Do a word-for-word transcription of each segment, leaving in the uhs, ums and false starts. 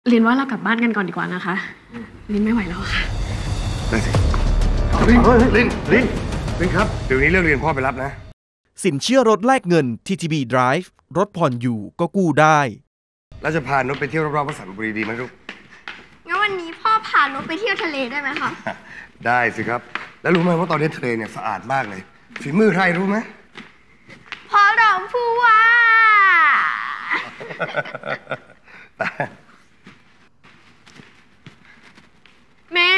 ลินว่าเรากลับบ้านกันก่อนดีกว่านะคะลินไม่ไหวแล้วค่ะได้สิลินลินลินลินครับเดี๋ยวนี้เรื่องเรียนพ่อไปรับนะสินเชื่อรถแลกเงิน ที ที บี Drive รถผ่อนอยู่ก็กู้ได้แล้วจะพานนท์ไปเที่ยวรอบๆวัดสันบุรีดีไหมลูกงั้นวันนี้พ่อพานนท์ไปเที่ยวทะเลได้ไหมคะได้สิครับแล้วรู้ไหมว่าตอนนี้ทะเลเนี่ยสะอาดมากเลยฝีมือใครรู้ไหมพ่อรองผู้ว่าแม่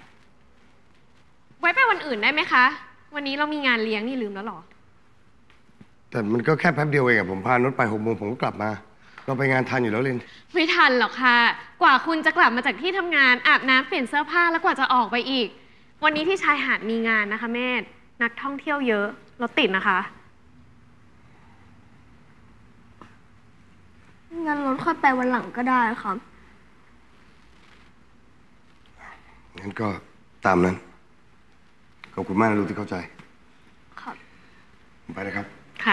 ไว้ไปวันอื่นได้ไหมคะวันนี้เรามีงานเลี้ยงนี่ลืมแล้วหรอแต่มันก็แค่แป๊บเดียวเองอะผมพานนท์ไปหกโมงผมก็กลับมาเราไปงานทันอยู่แล้วลินไม่ทันหรอกค่ะกว่าคุณจะกลับมาจากที่ทำงานอาบน้ำเปลี่ยนเสื้อผ้าแล้วกว่าจะออกไปอีกวันนี้ที่ชายหาดมีงานนะคะแม่นักท่องเที่ยวเยอะรถติดนะคะงั้นรถค่อยไปวันหลังก็ได้ครับงั้นก็ตามนั้นขอบคุณมากนะลูกที่เข้าใจครับผมไปนะครับค่ะ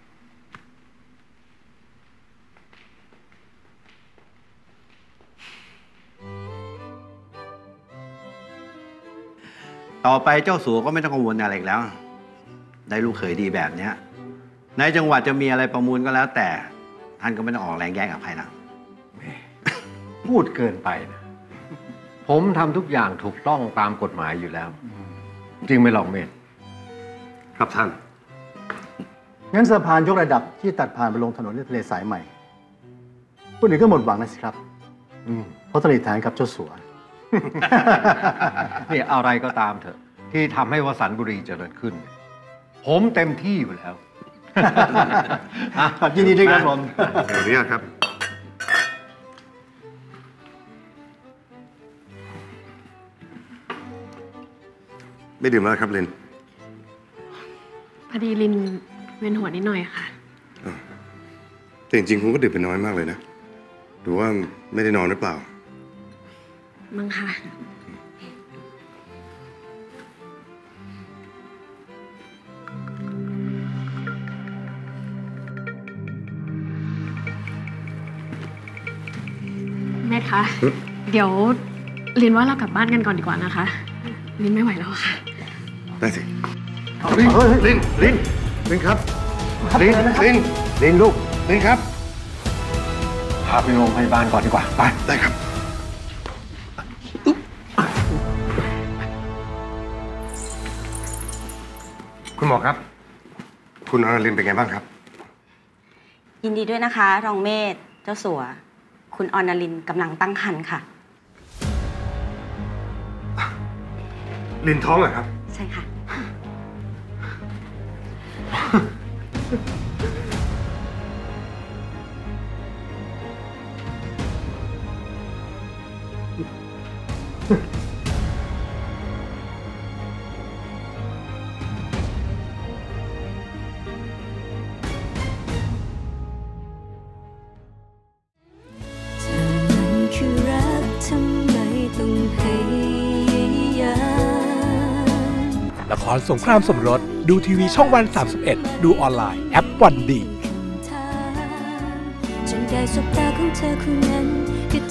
ต่อไปเจ้าสัวก็ไม่ต้องกังวลอะไรอีกแล้วได้ลูกเขยดีแบบนี้ในจังหวัดจะมีอะไรประมูลก็แล้วแต่ท่านก็ไม่ต้องออกแรงแย่งกับใครนะพูดเกินไปนะผมทำทุกอย่างถูกต้องตามกฎหมายอยู่แล้วจริงไหมหรอกเมธครับท่านงั้นสะพานยกระดับที่ตัดผ่านไปลงถนนในทะเลสายใหม่ผู้อื่นก็หมดหวังนะสิครับเพราะตลิดฐานกับเจ้าสัวนี่อะไรก็ตามเถอะที่ทำให้วสันต์บุรีเจริญขึ้นผมเต็มที่อยู่แล้วยินดีด้วยครับผมขออนุญาตครับไม่ดื่มแล้วครับลินพอดีลินเวียนหัวนิดหน่อยค่ะแต่จริงๆคุณก็ดื่มไปน้อยมากเลยนะหรือว่าไม่ได้นอนหรือเปล่ามั้งค่ะแม่คะเดี๋ยวลินว่าเรากลับบ้านกันก่อนดีกว่านะคะลินไม่ไหวแล้วค่ะได้สิลินลินลินลินครับลินลินลินลูกลินครับพาไปโรงพยาบาลก่อนดีกว่าไปได้ครับคุณหมอครับคุณอรลินเป็นไงบ้างครับยินดีด้วยนะคะรองเมธเจ้าสัวคุณอรลินกำลังตั้งครรภ์ค่ะลินท้องเหรอครับใช่ค่ะละครสงครามสมรสดูทีวีช่องวันสามสิบเอ็ดดูออนไลน์แอปวันดีจนได้สบตาของเธอคนนั้นก็